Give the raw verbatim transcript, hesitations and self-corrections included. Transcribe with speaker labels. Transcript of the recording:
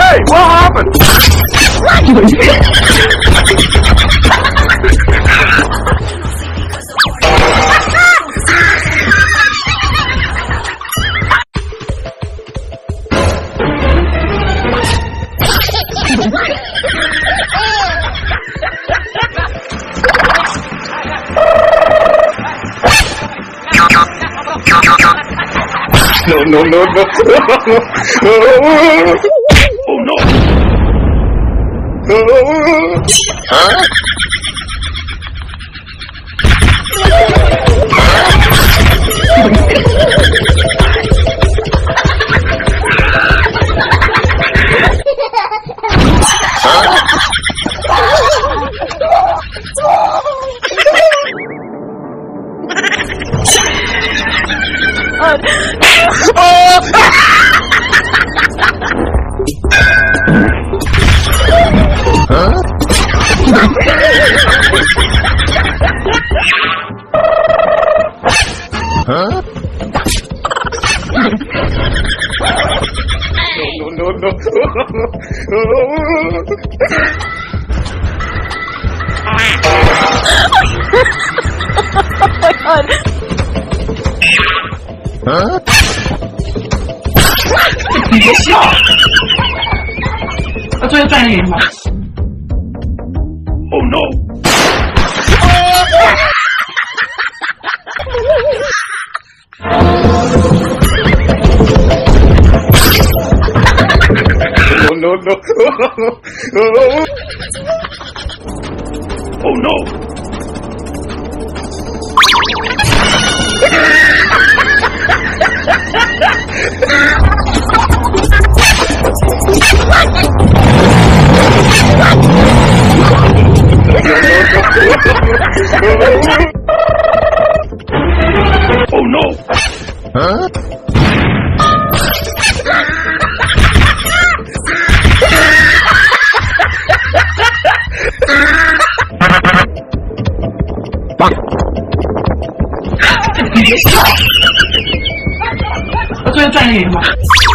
Speaker 1: Hey, what happened? No, no, no, no. Oh, no. Huh? Huh? No, no, no, no.
Speaker 2: Oh my god.
Speaker 1: Huh?
Speaker 3: 你别笑。那作业赚点吗
Speaker 1: Oh no. No, no, no. Oh no. Oh no. Huh?
Speaker 3: 你别笑。那作业赚点吗？